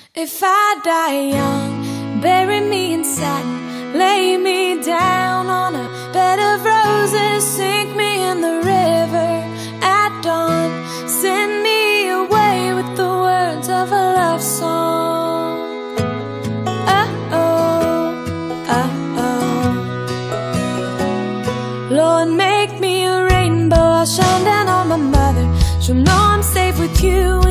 If I die young, bury me in satin, lay me down on a bed of roses, sink me in the river at dawn, send me away with the words of a love song. Oh-oh, oh-oh. Lord, make me a rainbow, I'll shine down on my mother. She'll know I'm safe with you